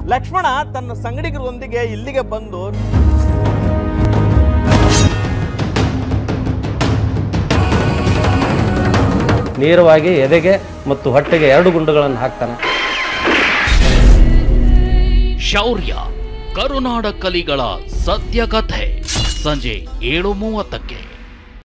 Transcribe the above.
ಲಕ್ಷ್ಮಣ ತನ್ನ ಸಂಗಡಿಗರೊಂದಿಗೆ ಇಲ್ಲಿಗೆ ಬಂದು ನೇರವಾಗಿ ಎದೆಗೆ ಮತ್ತು ಹೊಟ್ಟೆಗೆ 2 ಗುಂಡುಗಳನ್ನು ಹಾಕ್ತಾನೆ. ಶೌರ್ಯ ಕರುನಾಡ ಕಲಿಗಳ ಸತ್ಯ ಕಥೆ ಸಂಜೆ 7:30ಕ್ಕೆ.